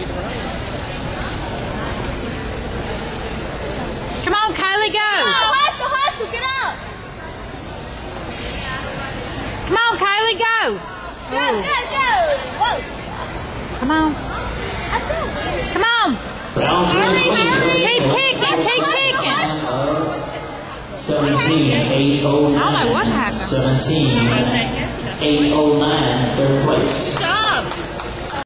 Come on, Kylie, go! Hustle, get up! Come on, Kylie, go! Go! Whoa! Come on. Come on! Keep kicking! 17, 809. I don't know what happened. 17, 809, third place.